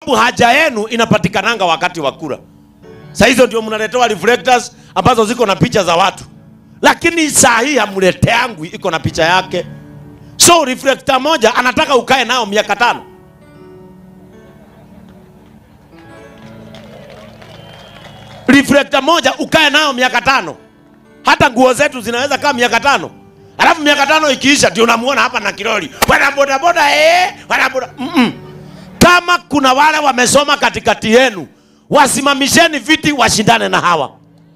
haja yenu inapatikananga wakati wa kura. Sasa hizo ndio mnaletewa reflectors ambazo ziko na picha za watu. Lakini saa hii hamlete yangu iko na picha yake. So reflector moja anataka ukae nao miaka 5. Reflector moja ukae nao miaka 5. Hata nguo zetu zinaweza kaa miaka 5. Alafu miaka 5 ikiisha ndio unamuona hapa na kiroli. Wana boda boda wana boda. Kama kuna wale wamesoma katikati yenu, wasimamisheni viti washindane na hawa.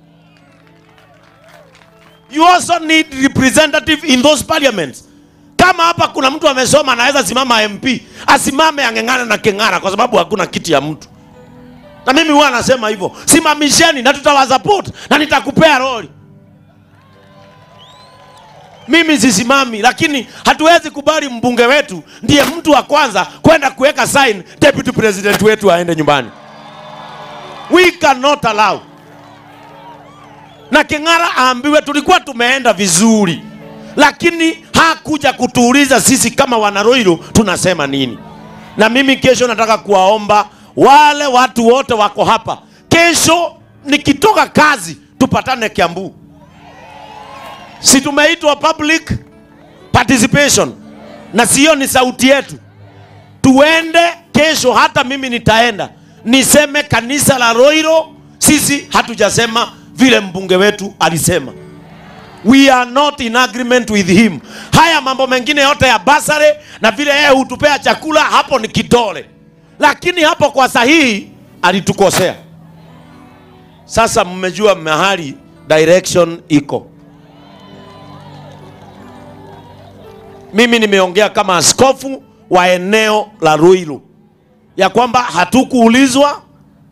You also need representative in those parliaments. Kama hapa kuna mtu amesoma anaweza simama MP, asimame angengana na Keng'ara kwa sababu hakuna kiti ya mtu. Na mimi huwa nasema hivyo, simamisheni na tutawasupport na nitakupea roli. Mimi sisimami, lakini hatuwezi kubali mbunge wetu ndiye mtu wa kwanza kwenda kuweka sign deputy president wetu aende nyumbani. We cannot allow. Na Keng'ara aambiwe tulikuwa tumeenda vizuri, lakini hakuja kutuuliza sisi kama wanaroiro tunasema nini. Na mimi kesho nataka kuwaomba wale watu wote wako hapa, kesho nikitoka kazi tupatane Kiambu. Si tumeitwa public participation na sio ni sauti yetu. Tuende kesho, hata mimi nitaenda niseme kanisa la Roiro sisi hatujasema vile mbunge wetu alisema. We are not in agreement with him. Haya mambo mengine yote ya basare na vile yeye hutupea chakula, hapo ni kidole. Lakini hapo kwa sahihi alitukosea. Sasa mmejua mahali direction iko. Mimi nimeongea kama askofu wa eneo la Ruiru ya kwamba hatukuulizwa,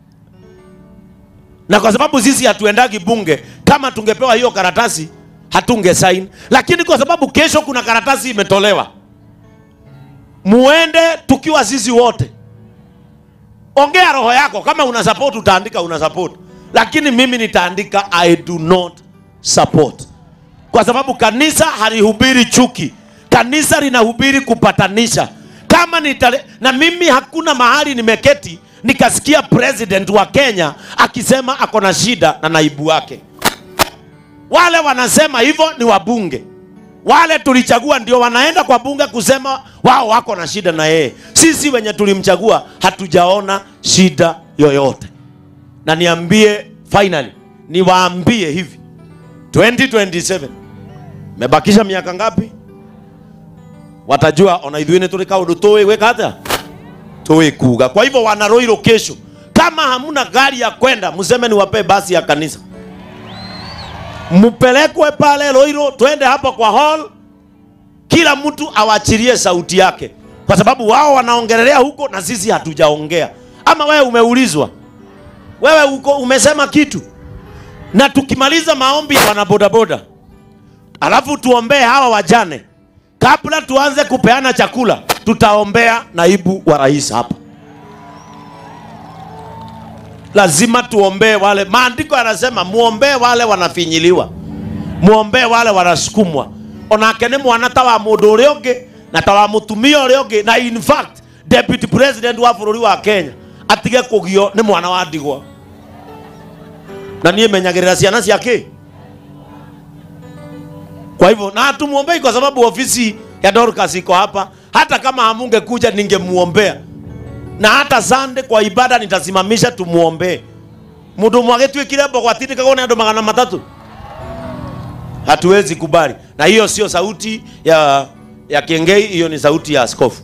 na kwa sababu sisi hatuendagi bunge, kama tungepewa hiyo karatasi hatunge sign. Lakini kwa sababu kesho kuna karatasi imetolewa, muende tukiwa sisi wote. Ongea roho yako, kama una support utaandika una support, lakini mimi nitaandika I do not support. Kwa sababu kanisa halihubiri chuki, kanisa linahubiri kupatanisha. Kama na mimi hakuna mahali nimeketi nikasikia president wa Kenya akisema ako na shida na naibu wake. Wale wanasema hivyo ni wabunge. Wale tulichagua ndio wanaenda kwa bunge kusema wao wako na shida na yeye. Sisi wenye tulimchagua hatujaona shida yoyote. Na niambie finally, niwaambie hivi, 2027 mebakisha miaka ngapi? Watajua ona ithuine tulika undu towe weka hata towe kuga. Kwa hivyo wana Roiro kesho, kama hamuna gari ya kwenda, mseme niwape basi ya kanisa, mpelekwe pale Roiro, twende hapa kwa hall, kila mtu awachilie sauti yake, kwa sababu wao wanaongelea huko na sisi hatujaongea. Ama wewe umeulizwa, wewe uko umesema kitu? Na tukimaliza maombi ya wanabodaboda, alafu tuombee hawa wajane, kabla tuanze kupeana chakula, tutaombea naibu wa rais hapa. Lazima tuombee wale, maandiko yanasema muombee wale wanafinyiliwa, muombee wale wanasukumwa. Onake ni mwana tawa mundu uria ungi na tawa mutumia uria ungi, na in fact deputy president wa bururi wa Kenya atige kugio ni mwana wa ndigwa. Na niye menyagirira ciana ciake. Kwa hivyo na tumuombei, kwa sababu ofisi ya Dorcas iko hapa. Hata kama hamunge kuja ningemuombea, na hata Sunday kwa ibada nitasimamisha tumuombee. Mundu mwagetu ikirebo kwa tini kagone ando 300. Hatuwezi kubali. Na hiyo sio sauti ya Kengei, hiyo ni sauti ya askofu.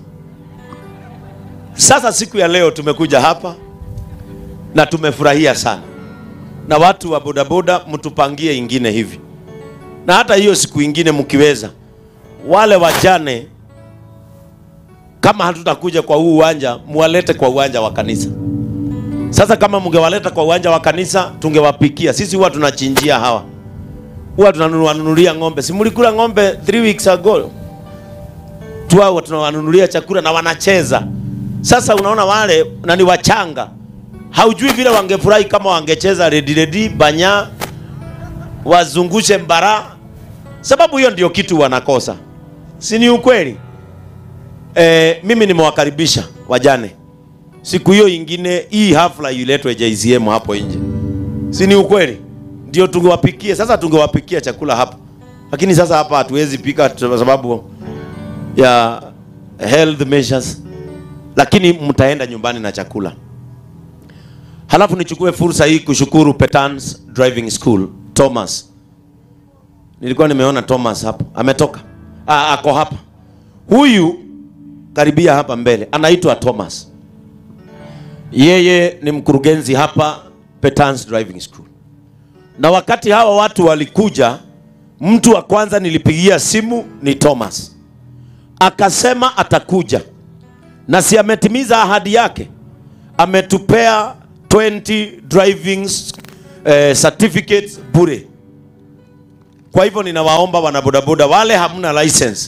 Sasa siku ya leo tumekuja hapa na tumefurahia sana. Na watu wa bodaboda mtupangie ingine hivi. Na hata hiyo siku ingine mkiweza, wale wajane kama hatutakuja kwa huu uwanja, muwalete kwa uwanja wa kanisa. Sasa kama mngewaleta kwa uwanja wa kanisa, tungewapikia. Sisi huwa tunachinjia hawa, huwa tunanunulia ng'ombe. Si mlikula ng'ombe 3 weeks ago? Tuwa tunawanunulia chakula na wanacheza. Sasa unaona wale na ni wachanga, haujui vile wangefurahi kama wangecheza redi banya, wazungushe mbara. Sababu hiyo ndio kitu wanakosa, si ni ukweli? Mimi nimewakaribisha wajane siku hiyo ingine hii hafla iletwe JCM hapo nje. Si ni ukweli? Ndio tungewapikia. Sasa tungewapikia chakula hapa. Lakini sasa hapa hatuwezi pika kwa sababu ya health measures. Lakini mtaenda nyumbani na chakula. Halafu nichukue fursa hii kushukuru Petans Driving School, Thomas. Nilikuwa nimeona Thomas hapo. Ametoka. Ako hapa. Huyu karibia hapa mbele anaitwa Thomas. Yeye ni mkurugenzi hapa Petans Driving School. Na wakati hawa watu walikuja, mtu wa kwanza nilipigia simu ni Thomas. Akasema atakuja. Na si ametimiza ahadi yake. Ametupea 20 driving certificates bure. Kwa hivyo ninawaomba wanabodaboda wale hamna license,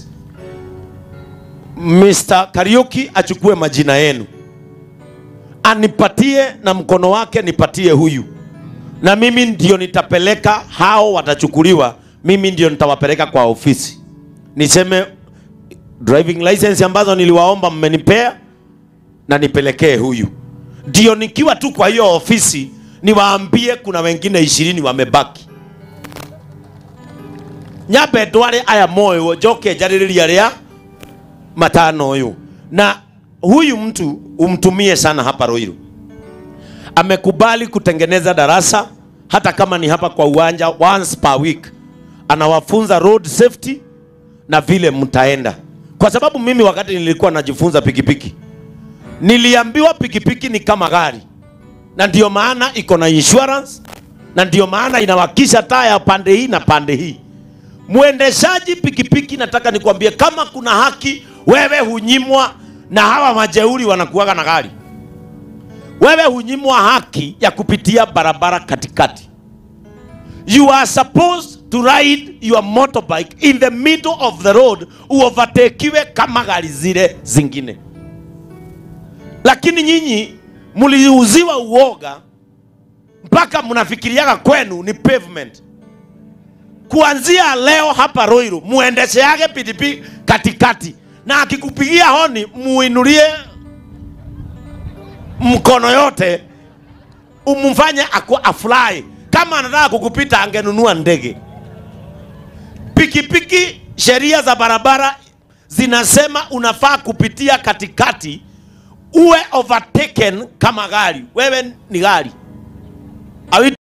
Mr. Kariuki achukue majina yenu, anipatie na mkono wake nipatie huyu, na mimi ndio nitapeleka hao, watachukuliwa, mimi ndio nitawapeleka kwa ofisi niseme driving license ambazo niliwaomba mmenipea na nipelekee huyu. Ndio nikiwa tu kwa hiyo ofisi niwaambie kuna wengine 20 wamebaki. Nyabe dware aya moyo joke jaririria ria matano huyu. Na huyu mtu umtumie sana hapa Ruiru. Amekubali kutengeneza darasa hata kama ni hapa kwa uwanja once per week. Anawafunza road safety na vile mtaenda. Kwa sababu mimi wakati nilikuwa najifunza pikipiki, niliambiwa pikipiki ni kama gari. Na ndio maana iko na insurance, na ndio maana inawakisha taa ya pande hii na pande hii. Muendeshaji pikipiki, nataka nikwambie kama kuna haki wewe hunyimwa na hawa majeuri wanakuaga na gari. Wewe hunyimwa haki ya kupitia barabara katikati. You are supposed to ride your motorbike in the middle of the road, uovertakiwe kama gari zile zingine. Lakini nyinyi muliuziwa uoga mpaka mnafikiriaga kwenu ni pavement. Kuanzia leo hapa Ruiru muendesheage pikipiki katikati, na akikupigia honi muinulie mkono yote umumfanye afly. Kama anataka kukupita angenunua ndege. Pikipiki, sheria za barabara zinasema unafaa kupitia katikati, uwe overtaken kama gari. Wewe ni gari.